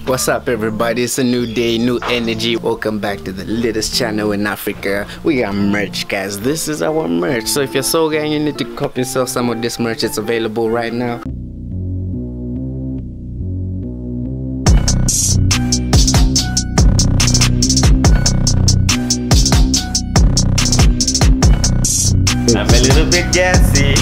What's up, everybody? It's a new day, new energy. Welcome back to the latest channel in Africa. We got merch, guys. This is our merch. So if you're Soul Gang, you need to copy yourself some of this merch. It's available right now. I'm a little bit gassy.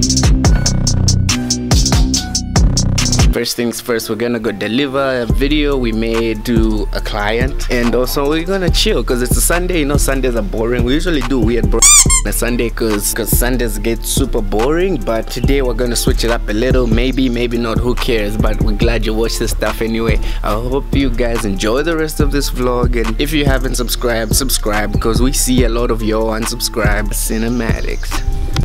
First things first, we're gonna go deliver a video we made to a client, and also we're gonna chill because it's a Sunday. You know, Sundays are boring. We usually do weird bro on a Sunday because Sundays get super boring, but today we're gonna switch it up a little. Maybe not, who cares, but we're glad you watched this stuff anyway. I hope you guys enjoy the rest of this vlog, and if you haven't subscribed, subscribe because we see a lot of y'all unsubscribed. Cinematics.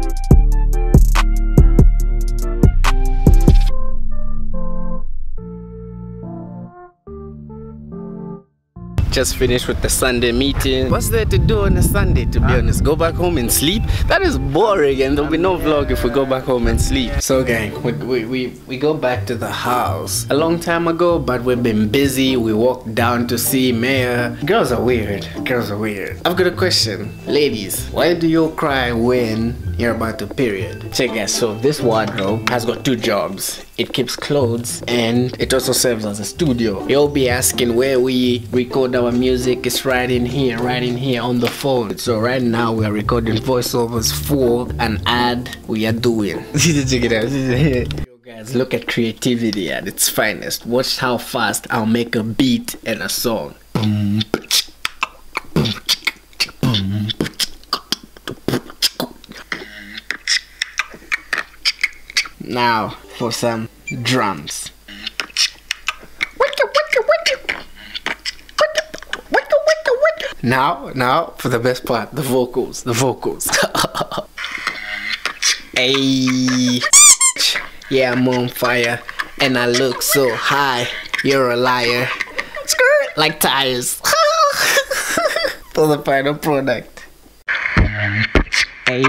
Just finished with the Sunday meeting. What's there to do on a Sunday, to be honest? Go back home and sleep? That is boring, and there'll be no vlog if we go back home and sleep. So gang, we go back to the house a long time ago, but we've been busy. We walked down to see Mayor. Girls are weird. Girls are weird. I've got a question. Ladies, why do you cry when you're about to period? Check guys, so this wardrobe has got two jobs. It keeps clothes and it also serves as a studio. You'll be asking where we record our music. It's right in here on the phone. So right now we are recording voiceovers for an ad we are doing. Check it out. Yo guys, look at creativity at its finest. Watch how fast I'll make a beat and a song. Now for some drums. Now for the best part, the vocals. Hey, yeah, I'm on fire and I look so high. You're a liar. Like tires. For the final product. Hey,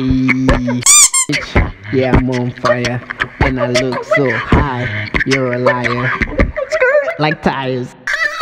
yeah, I'm on fire and I look so high. You're a liar. Like tires.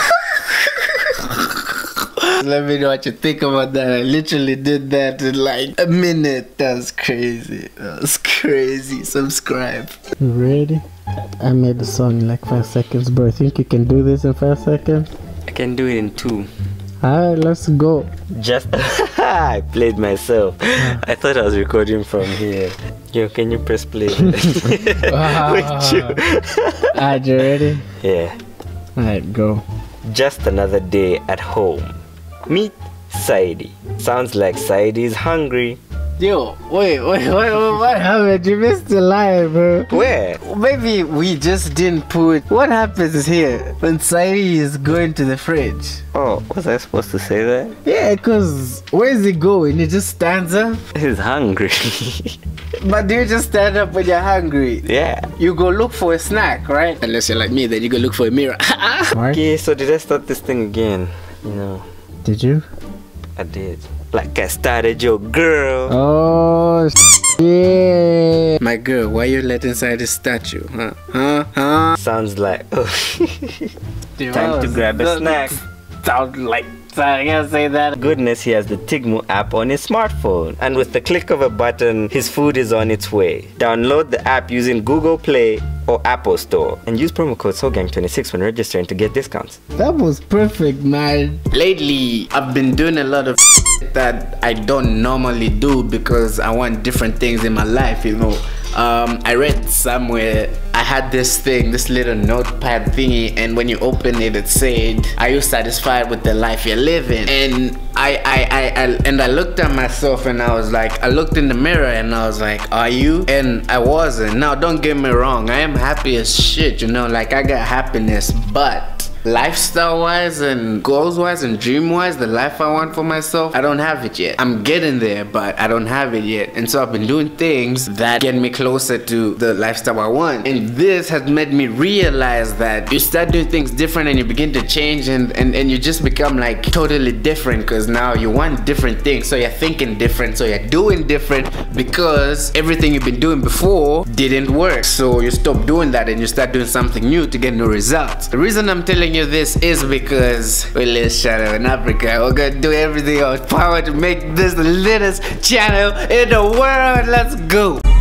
Let me know what you think about that. I literally did that in like a minute. That's crazy. That's crazy. Subscribe. You ready? I made the song in like 5 seconds, bro. I think you can do this in 5 seconds? I can do it in 2. Alright, let's go. Just I played myself. I thought I was recording from here. Yo, can you press play? Alright, you ready? Yeah. Alright, go. Just another day at home. Meet Saidi. Sounds like Saidi is hungry. Yo, wait, what happened? You missed the line, bro. Where? Maybe we just didn't put. What happens here when Saidi is going to the fridge? Oh, was I supposed to say that? Yeah, cause where's he going? He just stands up? He's hungry. But do you just stand up when you're hungry? Yeah. You go look for a snack, right? Unless you're like me, then you go look for a mirror. Okay, so did I start this thing again? You know. Did you? I did. Like I started your girl. Oh, yeah. My girl, why you let inside this statue? Huh? Sounds like time to grab a snack. Sound like I can't say that. Goodness, he has the Tigmu app on his smartphone, and with the click of a button, his food is on its way. Download the app using Google Play or Apple Store and use promo code SOULGANG26 when registering to get discounts. That was perfect, man. Lately, I've been doing a lot of that I don't normally do because I want different things in my life, you know. I read somewhere I had this little notepad thingy, and when you open it, it said, "Are you satisfied with the life you're living?" And I looked at myself and I was like, I looked in the mirror and I was like, "Are you?" And I wasn't. Now, don't get me wrong, I am happy as shit, you know, like I got happiness, but lifestyle wise and goals wise and dream wise, the life I want for myself, I don't have it yet. I'm getting there, but I don't have it yet. And so I've been doing things that get me closer to the lifestyle I want. And this has made me realize that you start doing things different and you begin to change, and you just become like totally different because now you want different things. So you're thinking different, so you're doing different because everything you've been doing before didn't work. So you stop doing that and you start doing something new to get new results. The reason I'm telling you you this is because we live shadow in Africa. We're gonna do everything in our power to make this the latest channel in the world. Let's go.